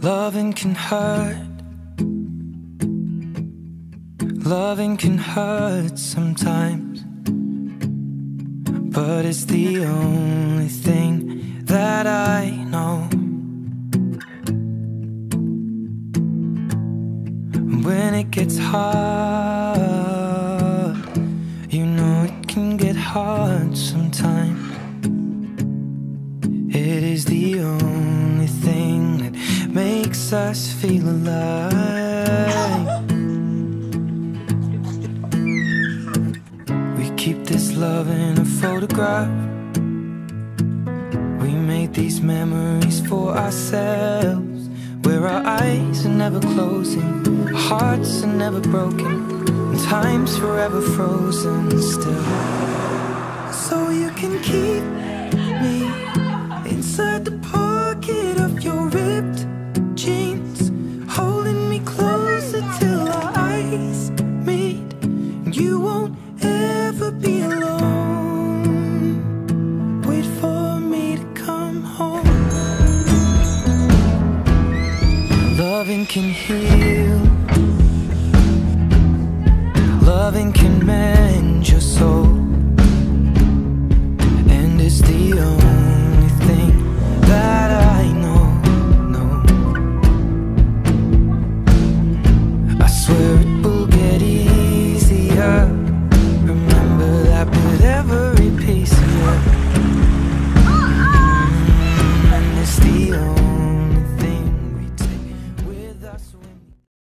Loving can hurt. Loving can hurt sometimes, but it's the only thing that I know. When it gets hard, you know it can get hard sometimes. It is the only thing that makes us feel alive. We keep this love in a photograph. We made these memories for ourselves, where our eyes are never closing, our hearts are never broken, and time's forever frozen still. So you can keep me inside the pocket of your ripped jeans, holding me closer till our eyes meet. You won't ever be alone. Wait for me to come home. Loving can heal.